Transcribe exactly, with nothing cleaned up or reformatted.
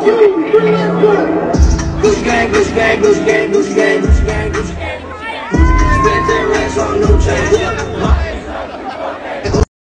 Gucci gang, Gucci gang, Gucci gang, Gucci gang, Gucci gang, Gucci gang. Spent that racks on no chain.